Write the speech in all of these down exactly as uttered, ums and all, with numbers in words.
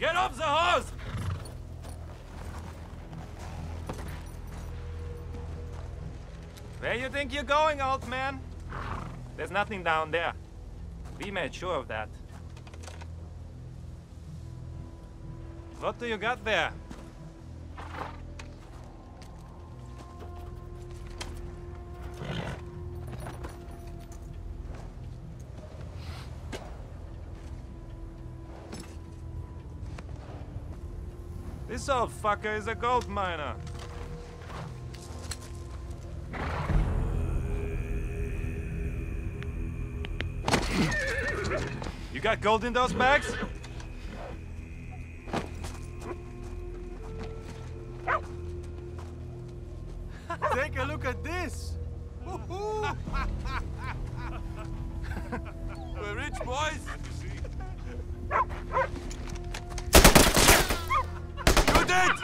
Get off the horse! Where you think you're going, old man? There's nothing down there. We made sure of that. What do you got there? This old fucker is a gold miner. You got gold in those bags? Take a look at this! We're rich, boys! You did!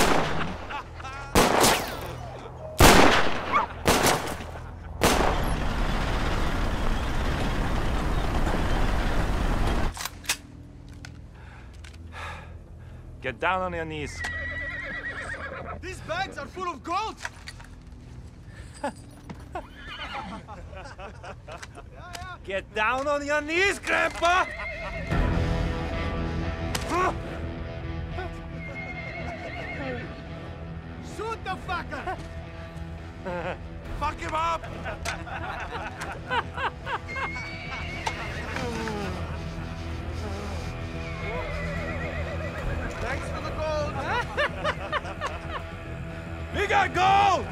Get down on your knees. These bags are full of gold! Get down on your knees, Grandpa! Shoot the fucker! Fuck him up! Thanks for the gold! We got gold!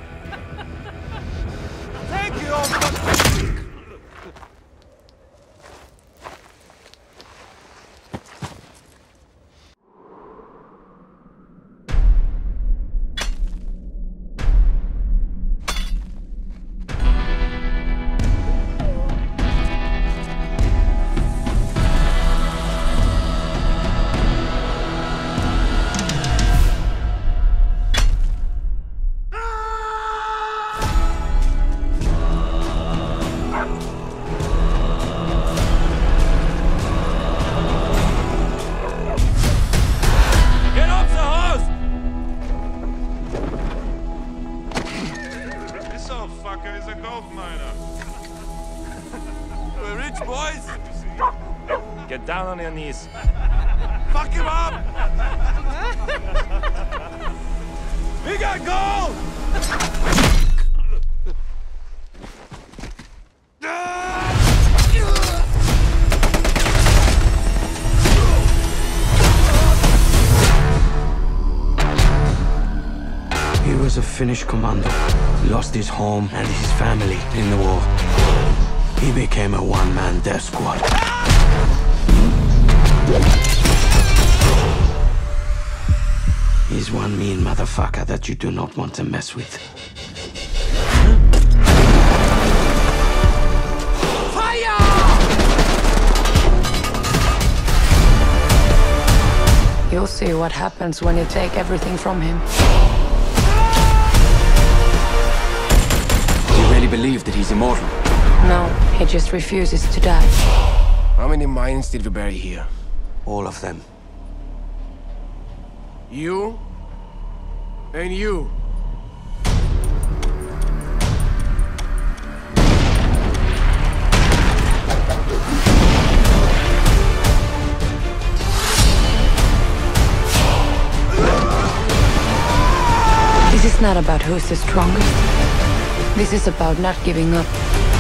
Thank you, old man! Get down on your knees. Fuck him up! We got gold! He was a Finnish commando. Lost his home and his family in the war. He became a one-man death squad. He's one mean motherfucker that you do not want to mess with. Fire! You'll see what happens when you take everything from him. Do you really believe that he's immortal? No, he just refuses to die. How many mines did we bury here? All of them. You? And you? This is not about who's the strongest. This is about not giving up.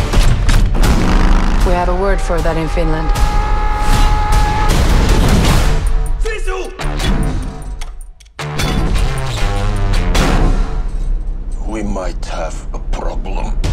We have a word for that in Finland. Sisu! We might have a problem.